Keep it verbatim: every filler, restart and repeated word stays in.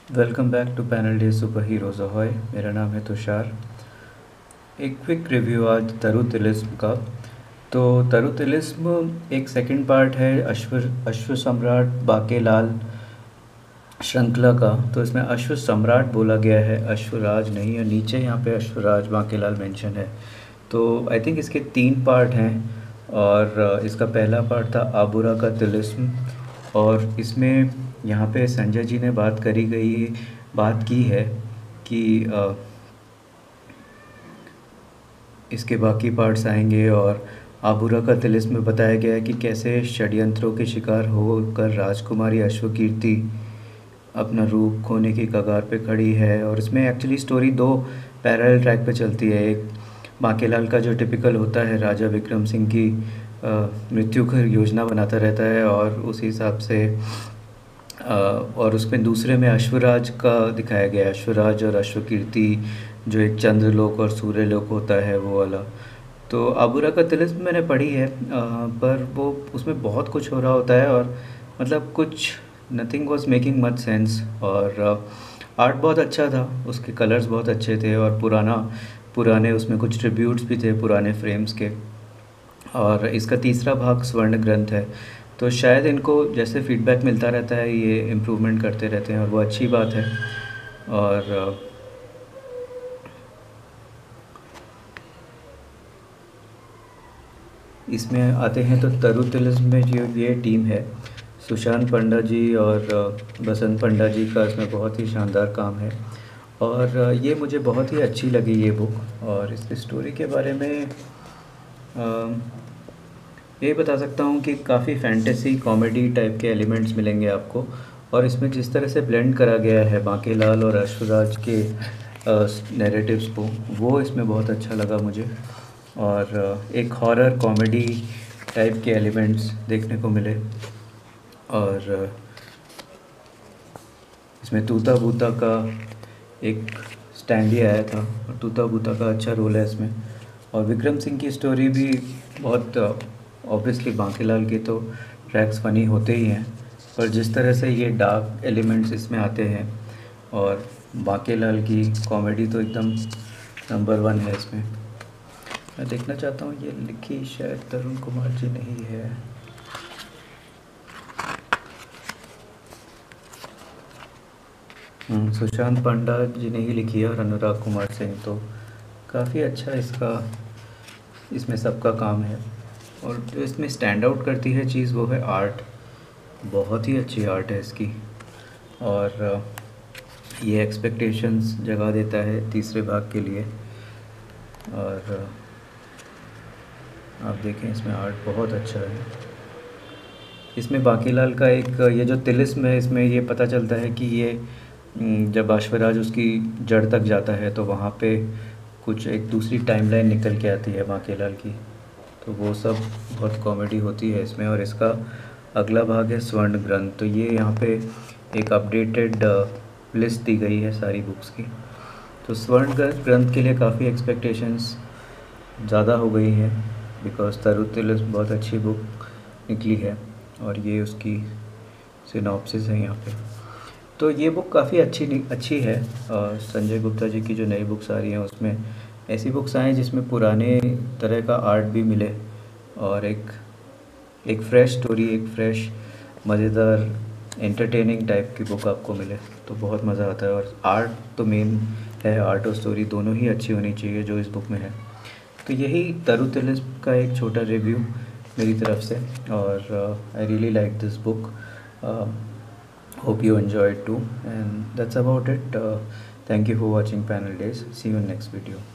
Welcome back to panel de super heroes ahoy. मेरा नाम है तुषार। एक क्विक रिव्यू आज तरु तिलिस्म का। तो तरु तिलिस्म एक सेकंड पार्ट है अश्व अश्व सम्राट बाकेलाल श्रृंखला का। तो इसमें अश्व सम्राट बोला गया है, अश्वराज नहीं है। नीचे यहाँ पे अश्वराज बाकेलाल मेंशन है। तो आई थिंक इसके तीन पार्ट हैं और इसका पहला पार्ट था आबूरा का तिलिस्म। और इसमें यहाँ पे संजय जी ने बात करी गई बात की है कि अ, इसके बाकी पार्ट्स आएंगे। और आबूरा का तिलिस्म में बताया गया है कि कैसे षड्यंत्रों के शिकार होकर राजकुमारी अश्वकीर्ति अपना रूप खोने की कगार पे खड़ी है। और इसमें एक्चुअली स्टोरी दो पैरेलल ट्रैक पे चलती है। एक बांकेलाल का जो टिपिकल होता है, राजा विक्रम सिंह की अ, मृत्यु की योजना बनाता रहता है और उसी हिसाब से अ, और उसमें दूसरे में अश्वराज का दिखाया गया है। अश्वराज और अश्वकीर्ति जो एक चंद्रलोक और सूर्यलोक होता है वो वाला। तो आबूरा का तिलिस्म मैंने पढ़ी है, अ, पर वो उसमें बहुत कुछ हो रहा होता है और मतलब कुछ nothing was making much sense. और आर्ट बहुत अच्छा था, उसके कलर्स बहुत अच्छे थे और पुराना पुराने उसमें कुछ ट्रिब्यूट्स भी थे पुराने फ्रेम्स के। और इसका तीसरा भाग स्वर्ण ग्रंथ है। तो शायद इनको जैसे फीडबैक मिलता रहता है ये इम्प्रूवमेंट करते रहते हैं और वो अच्छी बात है। और अ, इसमें आते हैं तो तरु तिलिस्म में जो ये टीम है, सुशांत पंडा जी और अ, बसंत पंडा जी का इसमें बहुत ही शानदार काम है। और अ, ये मुझे बहुत ही अच्छी लगी ये बुक। और इसकी स्टोरी के बारे में अ, ये बता सकता हूँ कि काफ़ी फैंटेसी कॉमेडी टाइप के एलिमेंट्स मिलेंगे आपको। और इसमें जिस तरह से ब्लेंड करा गया है बांकेलाल और अश्वराज के नैरेटिव्स को, वो इसमें बहुत अच्छा लगा मुझे। और अ, एक हॉरर कॉमेडी टाइप के एलिमेंट्स देखने को मिले। और अ, इसमें तूता बूता का एक स्टैंडी आया था और तूता बूता का अच्छा रोल है इसमें। और विक्रम सिंह की स्टोरी भी बहुत ऑब्वियसली, बांकेलाल के तो ट्रैक्स फ़नी होते ही हैं, पर जिस तरह से ये डार्क एलिमेंट्स इसमें आते हैं और बांकेलाल की कॉमेडी तो एकदम नंबर वन है इसमें। मैं देखना चाहता हूँ, ये लिखी शायद तरुण कुमार जी नहीं है। हम्म, सुशांत पांडा जी ने ही लिखी है और अनुराग कुमार सिंह। तो काफ़ी अच्छा इसका इसमें सबका काम है। और जो इसमें स्टैंड आउट करती है चीज़ वो है आर्ट। बहुत ही अच्छी आर्ट है इसकी। और अ, ये एक्सपेक्टेशंस जगा देता है तीसरे भाग के लिए। और अ, आप देखें इसमें आर्ट बहुत अच्छा है। इसमें बांकीलाल का एक ये जो तिलिस्म है, इसमें ये पता चलता है कि ये न, जब अश्वराज उसकी जड़ तक जाता है तो वहाँ पे कुछ एक दूसरी टाइमलाइन निकल के आती है बांकीलाल की। तो वो सब बहुत कॉमेडी होती है इसमें। और इसका अगला भाग है स्वर्ण ग्रंथ। तो ये यहाँ पे एक अपडेटेड लिस्ट दी गई है सारी बुक्स की। तो स्वर्ण ग्र- ग्रंथ के लिए काफ़ी एक्सपेक्टेशंस ज़्यादा हो गई है, बिकॉज तरु तिलिस्म बहुत अच्छी बुक निकली है और ये उसकी सिनॉप्सिस है यहाँ पे। तो ये बुक काफ़ी अच्छी नि- अच्छी है। और संजय गुप्ता जी की जो नई बुक्स आ रही हैं उसमें ऐसी बुक्स आएँ जिसमें पुराने तरह का आर्ट भी मिले और एक एक फ़्रेश स्टोरी, एक फ़्रेश मज़ेदार एंटरटेनिंग टाइप की बुक आपको मिले तो बहुत मज़ा आता है। और आर्ट तो मेन है, आर्ट और स्टोरी दोनों ही अच्छी होनी चाहिए जो इस बुक में है। तो यही तरु तिलिस्म का एक छोटा रिव्यू मेरी तरफ से। और I really like this book. Hope you enjoyed too, and that's about it. Uh, thank you for watching Panel Days. See you in next video.